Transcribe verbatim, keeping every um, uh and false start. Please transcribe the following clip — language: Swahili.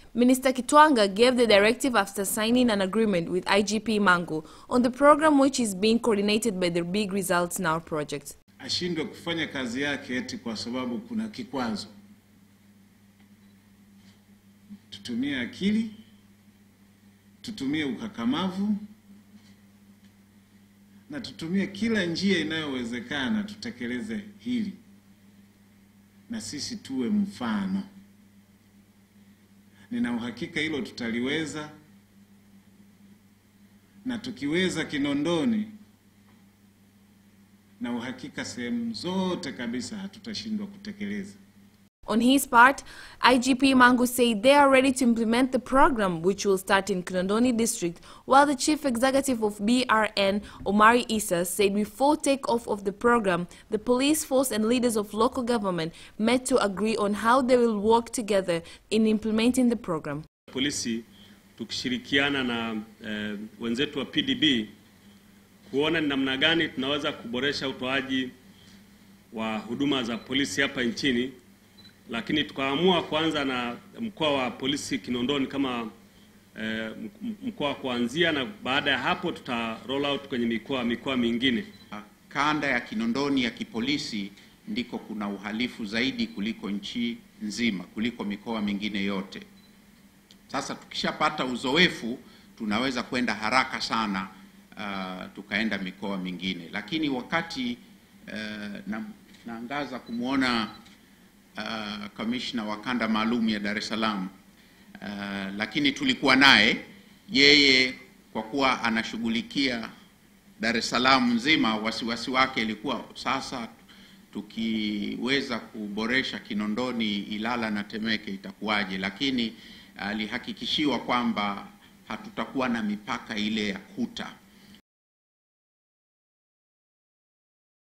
Minister Kitwanga gave the directive after signing an agreement with I G P Mangu on the program which is being coordinated by the Big Results Now project. Ashindwe kufanya kazi yake eti kwa sababu kuna kikwazo. Tutumie akili, tutumie ukakamavu, na tutumie kila njia inayowezekana tutekeleze hili. Na sisi tuwe mfano. Nina uhakika hilo tutaliweza, na tukiweza Kinondoni, na uhakika sehemu zote kabisa hatutashindwa kutekeleza. On his part, I G P Mangu said they are ready to implement the program, which will start in Kinondoni district, while the chief executive of B R N, Omari Issa, said before takeoff of the program, the police force and leaders of local government met to agree on how they will work together in implementing the program. Polisi tukishirikiana na eh, wenzetu wa P D B kuona namna gani tunaweza kuboresha utoaji wa huduma za polisi hapa nchini. Lakini tukaamua kwanza na mkoa wa polisi Kinondoni kama eh, mkoa kuanzia, na baada ya hapo tuta roll out kwenye mikoa mikoa mingine. Kanda ya Kinondoni ya kipolisi ndiko kuna uhalifu zaidi kuliko nchi nzima, kuliko mikoa mingine yote. Sasa tukishapata uzoefu tunaweza kwenda haraka sana uh, tukaenda mikoa mingine. Lakini wakati uh, na, naangaza kumuona Uh, commissioner wa kanda maalum ya Dar es Salaam, uh, lakini tulikuwa naye yeye kwa kuwa anashughulikia Dar es Salaam nzima. Wasiwasi wake ilikuwa sasa tukiweza kuboresha Kinondoni, Ilala na Temeke itakuwaje, lakini alihakikishiwa uh, kwamba hatutakuwa na mipaka ile ya kuta.